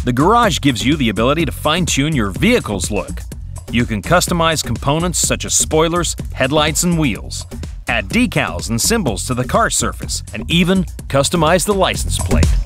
The garage gives you the ability to fine-tune your vehicle's look. You can customize components such as spoilers, headlights, and wheels. Add decals and symbols to the car surface, and even customize the license plate.